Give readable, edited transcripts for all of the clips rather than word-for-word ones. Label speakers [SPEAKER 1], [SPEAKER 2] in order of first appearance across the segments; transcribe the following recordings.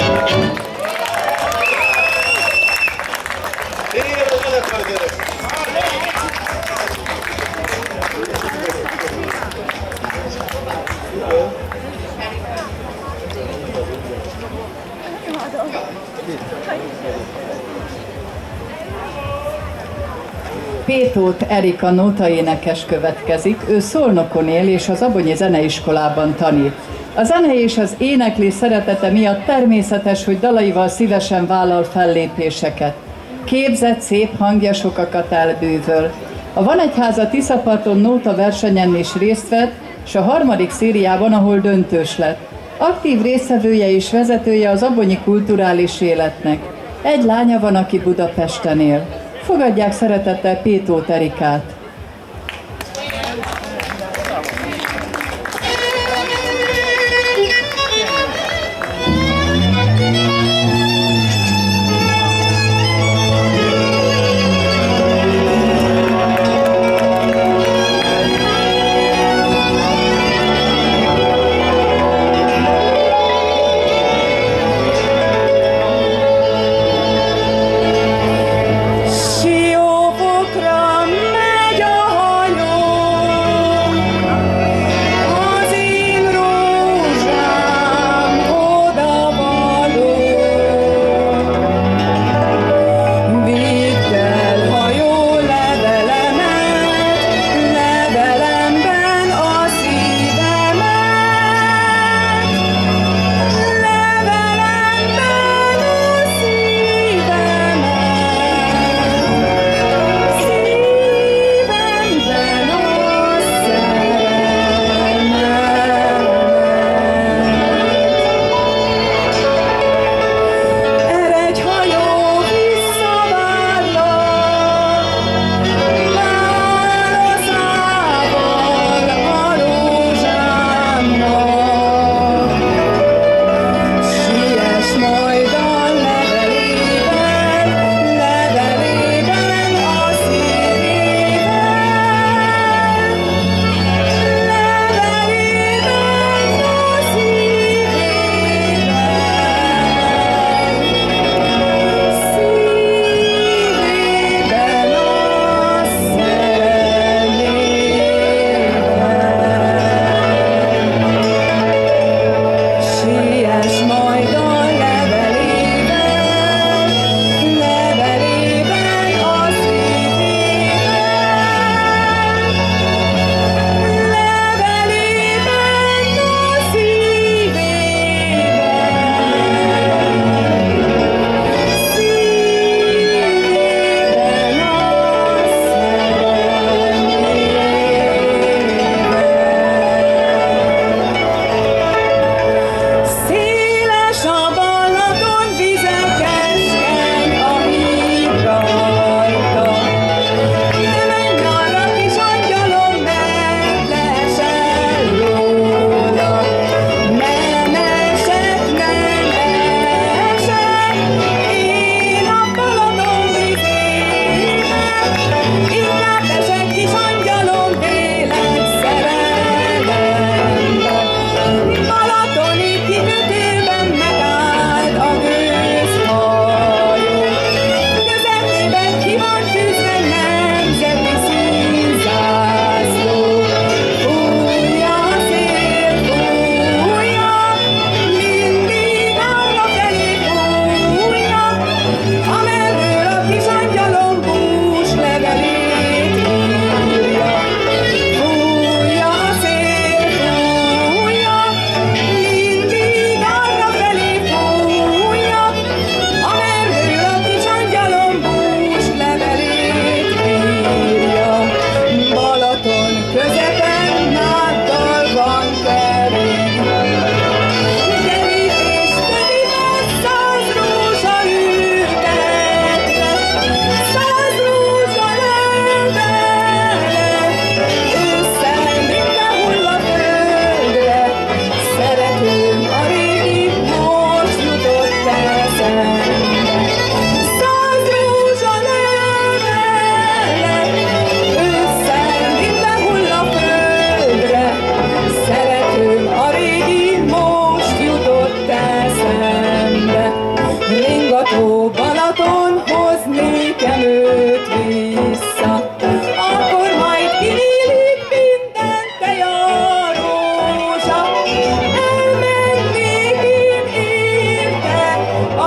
[SPEAKER 1] Pétót Erika nótaénekes következik, ő Szolnokon él és az Abonyi Zeneiskolában tanít. A zene és az éneklés szeretete miatt természetes, hogy dalaival szívesen vállal fellépéseket. Képzett, szép hangja sokakat elbűvöl. A Vanegyháza Tiszaparton nóta versenyen is részt vett, és a 3. szériában, ahol döntős lett. Aktív résztvevője és vezetője az abonyi kulturális életnek. Egy lánya van, aki Budapesten él. Fogadják szeretettel Pétót Erikát.
[SPEAKER 2] Siófokra megy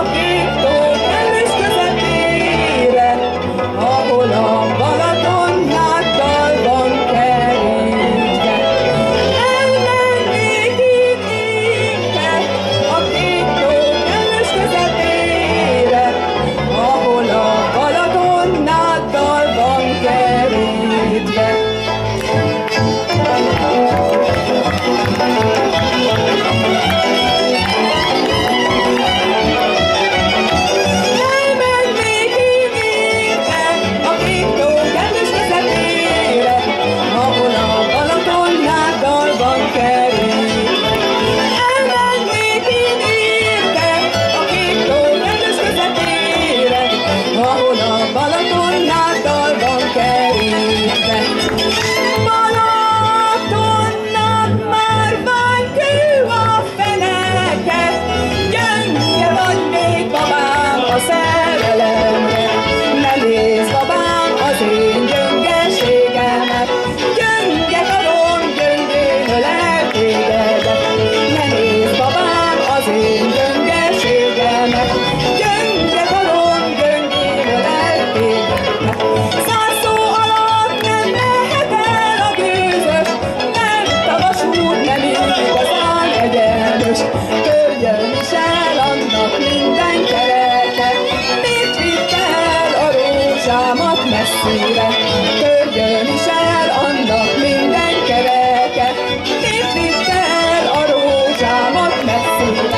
[SPEAKER 2] messzire, törjön is el annak minden kereke, mit vitt el a rózsámat messzire.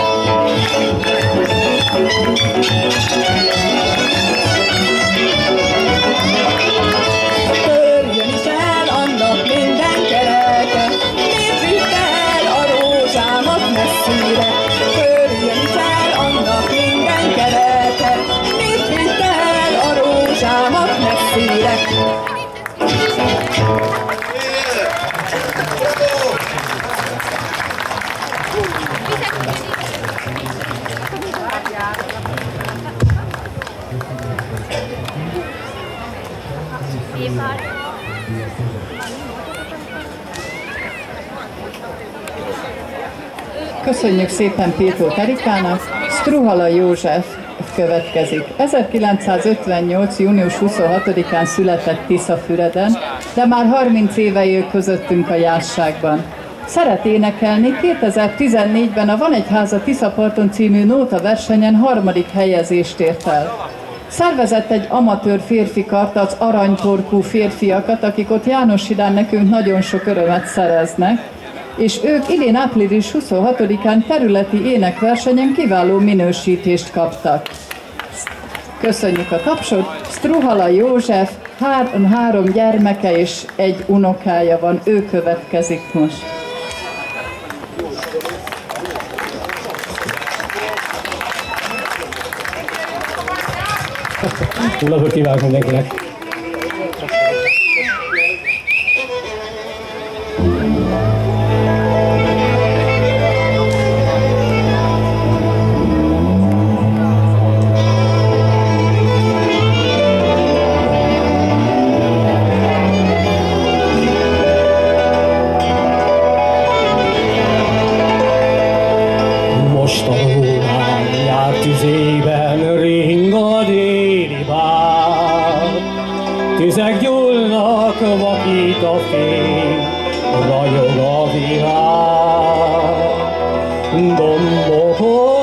[SPEAKER 2] Törjön is el annak minden kereke, mit vitt el a rózsámat messzire. Törjön is el annak minden kereke, mit vitt el a rózsámat messzire.
[SPEAKER 1] Köszönjük szépen Pétó Erikának, Struhala József következik. 1958. június 26-án született Tiszafüreden, de már 30 éve él közöttünk a Jásságban. Szeret énekelni, 2014-ben a Van egy háza Tiszaparton című nóta versenyen 3. helyezést ért el. Szervezett egy amatőr férfi kart, az Aranytorkú férfiakat, akik ott Jánoshidán nekünk nagyon sok örömet szereznek, és ők idén április 26-án területi énekversenyen kiváló minősítést kaptak. Köszönjük a tapsot! Struhala József 3 gyermeke és 1 unokája van, ő következik most.
[SPEAKER 3] Jó napot kívánok mindenkinek! Most a Rómán jár tüzében ring a déli bár. Tüzek gyúlnak, vakít a fény, ragyog a világ. Dombok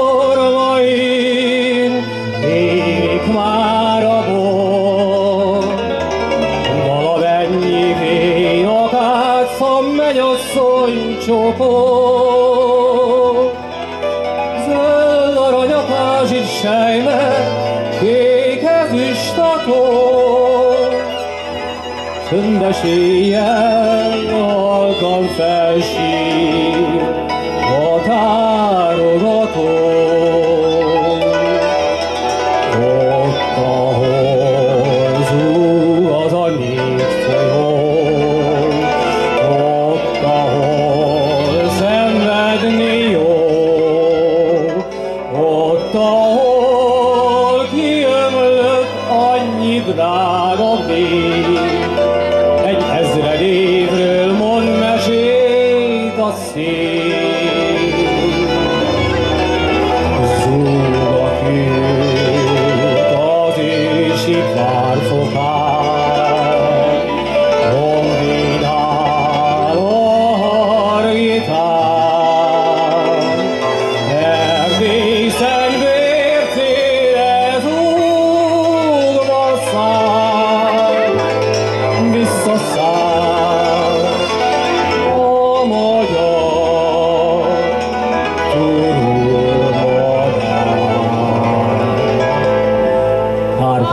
[SPEAKER 3] orvain érik már a bor, valamennyi fényak átszam megy a szonycsopor. Zöld arany a pázsit sejmet, kék ezüst a tor. Csöndes éjjel halkan felsír a tárogató. Ott, ahol zúg az a 4 folyó, ott, ahol szenvedni jó, ott, ahol kiömlött annyi drága vér. Egy 1000 évről mond mesét a szél. Zúg a kő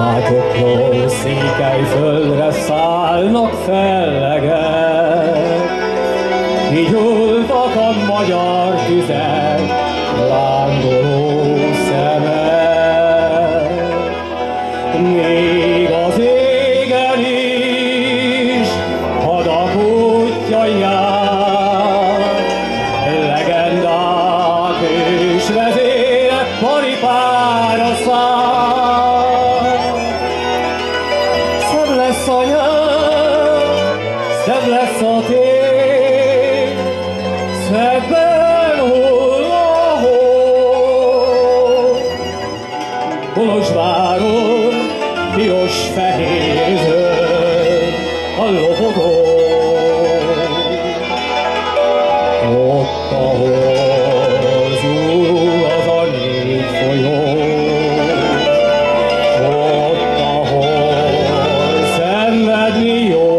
[SPEAKER 3] Ágokról Székelyföldre szállnak fellegek, kigyúltak a magyar tüzek, lángoló szemek. Még az égen is hadak útja jár, legendák és vezérek paripára száll. Szebb lesz a nyár, szebb lesz a tél, szebben hull a hó. Kolozsváron piros-fehér zöld a lobogó. Ott, ahol zúg az a négy folyó, ott, ahol szenvedni jó,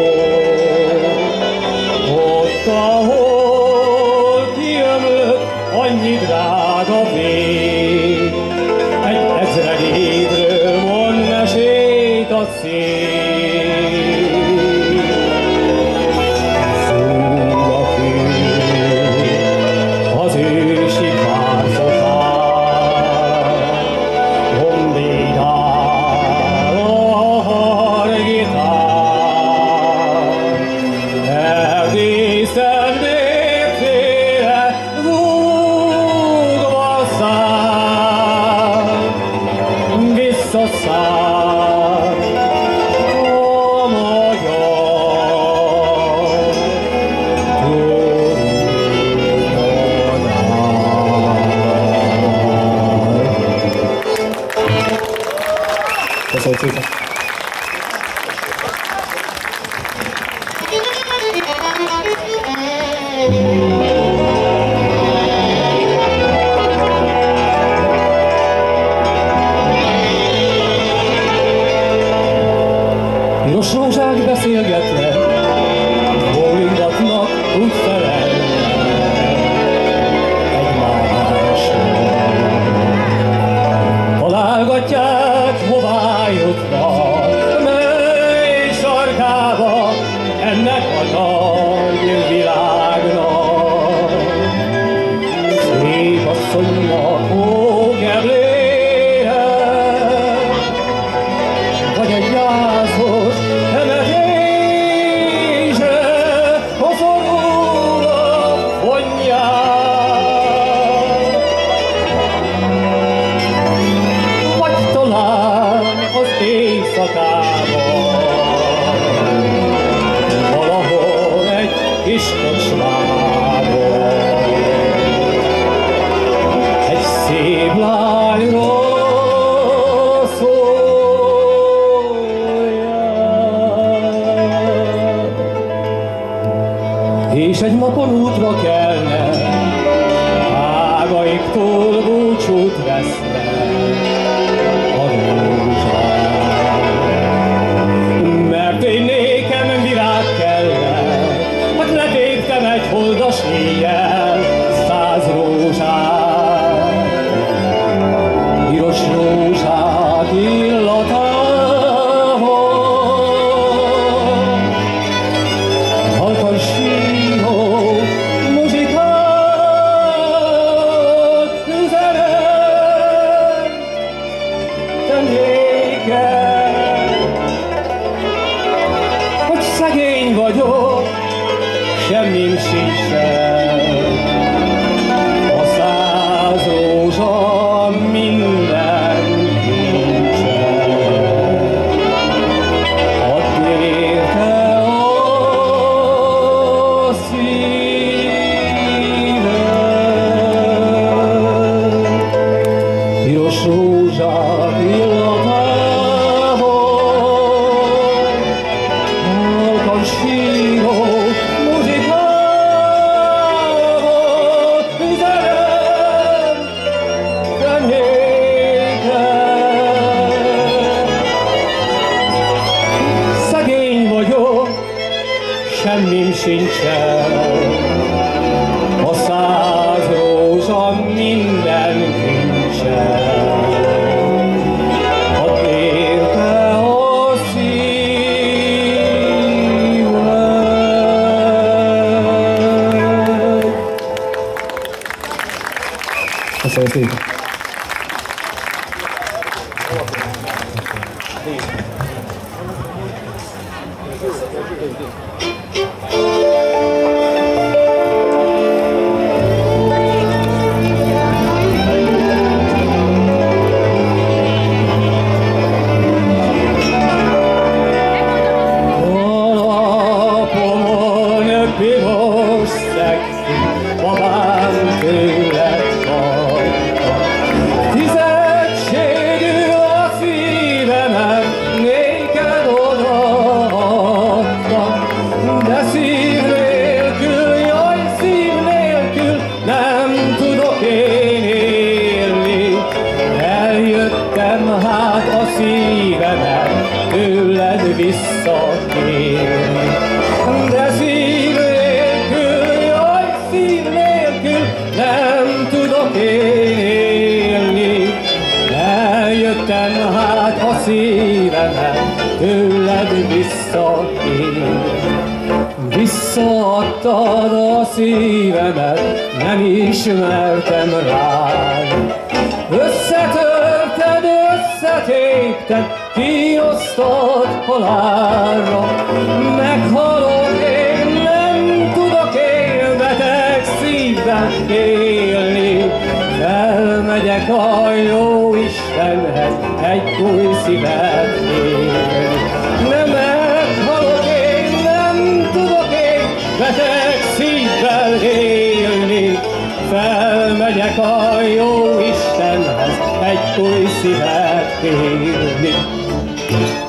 [SPEAKER 3] ott, ahol kiömlött annyi drága vég, egy ezred évről mond mesét a szél. Zúg a fű az ősi bársofár, honvédál a hargitár, Erdészen népféle zúgva száll, visszaszáll a magyar trónodár. Köszönjük szépen! Piros rózsák beszélgetnek, bólingatnak, úgy felelnek egymásnak. Találgatják, hová jutnak, mely sarkába ennek a nagy világnak. Szép asszonynak hógeblére, vagy egy gyászos temetésre, a szorúnak vonják. Vagy talán az éjszakában, valahol egy kis kocsmában, egy szép lányról és egy napon útra kelne, ágaiktól búcsút veszne a rózsák. Mert én nékem virág kellene, hát letéptem egy holdas éjjel 100 rózsát. Piros rózsák illatával, halkan síró muzsikát üzenet tennéken, hogy szegény vagyok, semmim sincsen, a 100 rózsa minden kincsen. Add érte a szívem, piros rózsák illatával, halkan síró muzsikával üzenem zenéken. Szegény vagyok, semmim sincsen, a 100 rózsa minden kincsen. visszatérni. De szív nélkül, jaj, szív nélkül nem tudok élni. Eljöttem hát a szívemet tőled visszakérni. Visszaadtad a szívemet, nem ismertem rád. Összetörted, összetépted, kiosztad halálra. Meghalok én, nem tudok én beteg szívvel élni. Felmegyek a jó Istenhez egy új szívet élni. Nem meghalok én, nem tudok én beteg szívvel élni. Felmegyek a jó Istenhez egy új szívet élni.